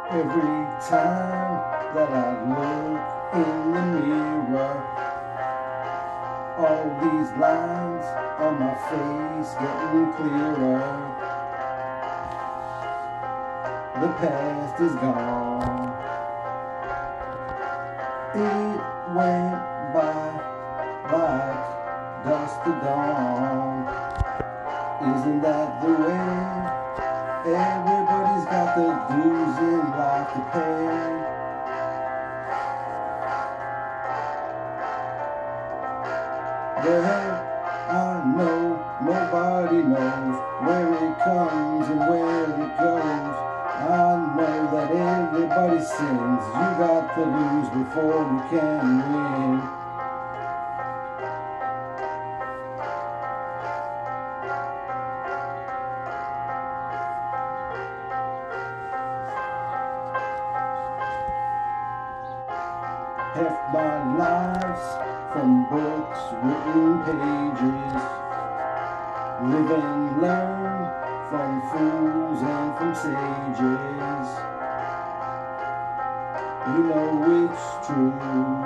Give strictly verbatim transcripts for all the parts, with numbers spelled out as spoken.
Every time that I look in the mirror, all these lines on my face getting clearer. The past is gone. It went by like dust to dawn. Isn't that the way? Everybody's got the dues in life to pay. But hey, I know nobody knows where it comes and where it goes. I know that everybody sings. You got to lose before you can win. Half my life's from books, written pages. Live and learn from fools and from sages. You know it's true.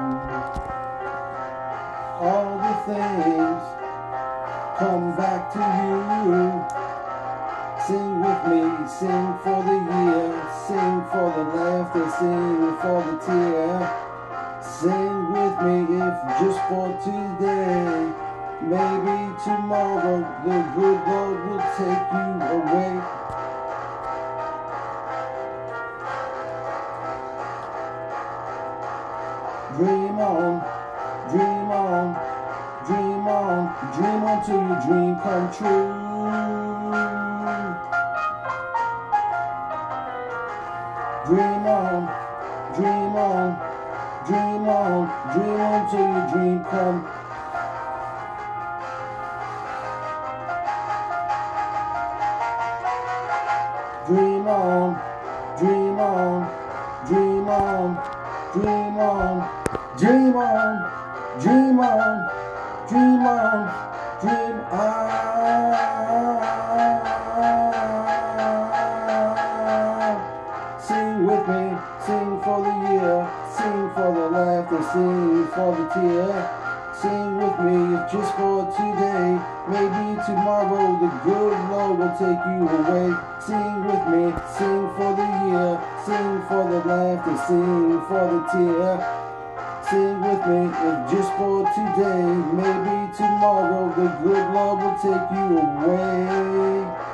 All the things come back to you. Sing with me, sing for the year, sing for the laughter, sing for the tear. Sing with me if just for today. Maybe tomorrow the good Lord will take you away. Dream on, dream on, dream on, dream on till your dream come true. Dream on, dream on, dream on, dream on till your dream come. Dream on, dream on, dream on, dream on, dream on, dream on, dream on, dream on. Sing with me, sing for the year, sing for the laughter, sing for the tear. Sing with me if just for today. Maybe tomorrow the good Lord will take you away. Sing with me, sing for the year, sing for the laughter, sing for the tear. Sing with me if just for today. Maybe tomorrow the good Lord will take you away.